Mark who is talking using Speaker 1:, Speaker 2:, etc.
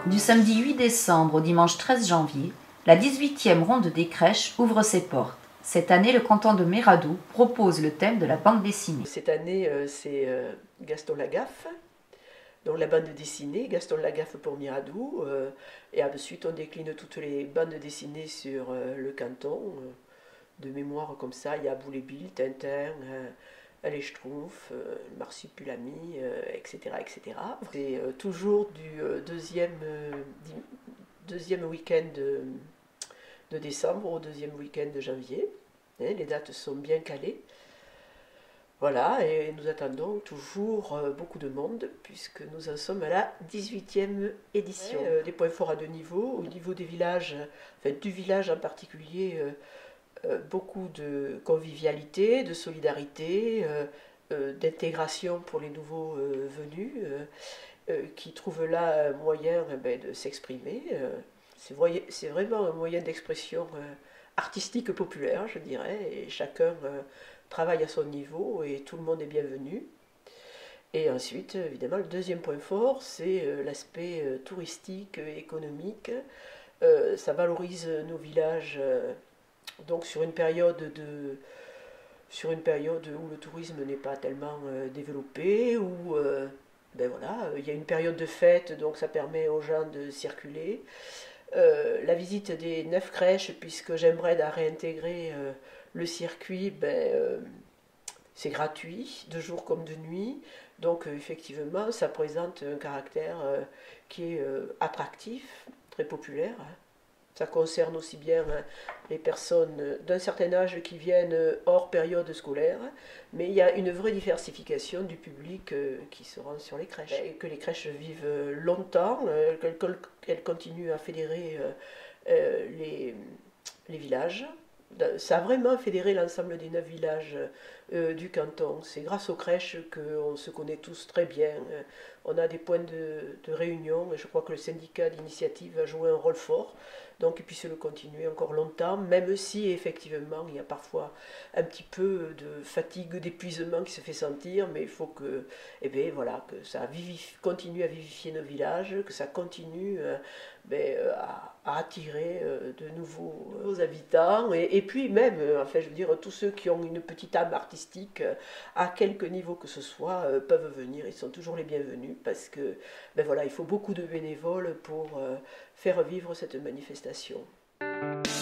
Speaker 1: Du samedi 8 décembre au dimanche 13 janvier, la 18e ronde des crèches ouvre ses portes. Cette année, le canton de Miradoux propose le thème de la bande dessinée.
Speaker 2: Cette année, c'est Gaston Lagaffe, donc la bande dessinée, Gaston Lagaffe pour Miradoux, et ensuite on décline toutes les bandes dessinées sur le canton. De mémoire comme ça, il y a Boule Bill, Tintin, les Schtroumpfs, Marsupilami, etc., etc. C'est toujours du deuxième week-end de décembre au deuxième week-end de janvier. Les dates sont bien calées. Voilà, et nous attendons toujours beaucoup de monde, puisque nous en sommes à la 18e édition. Des points forts à deux niveaux. Au niveau des villages, enfin du village en particulier, beaucoup de convivialité, de solidarité, d'intégration pour les nouveaux venus, qui trouvent là un moyen de s'exprimer. C'est vraiment un moyen d'expression artistique populaire, je dirais, et chacun travaille à son niveau et tout le monde est bienvenu. Et ensuite, évidemment, le deuxième point fort, c'est l'aspect touristique, économique. Ça valorise nos villages donc sur une période où le tourisme n'est pas tellement développé, où voilà, il y a une période de fête, donc ça permet aux gens de circuler. La visite des 9 crèches, puisque j'aimerais réintégrer le circuit, c'est gratuit, de jour comme de nuit. Donc effectivement, ça présente un caractère qui est attractif, très populaire. Ça concerne aussi bien les personnes d'un certain âge qui viennent hors période scolaire, mais il y a une vraie diversification du public qui se rend sur les crèches. Et que les crèches vivent longtemps, qu'elles continuent à fédérer les villages. Ça a vraiment fédéré l'ensemble des 9 villages du canton. C'est grâce aux crèches qu'on se connaît tous très bien. On a des points de réunion et je crois que le syndicat d'initiative a joué un rôle fort. Donc il puisse le continuer encore longtemps, même si effectivement il y a parfois un petit peu de fatigue, d'épuisement qui se fait sentir, mais il faut que, voilà, que ça continue à vivifier nos villages, que ça continue à attirer de nouveaux habitants, et puis même, enfin je veux dire, tous ceux qui ont une petite âme artistique, à quelque niveau que ce soit, peuvent venir, ils sont toujours les bienvenus, parce que voilà, il faut beaucoup de bénévoles pour faire vivre cette manifestation.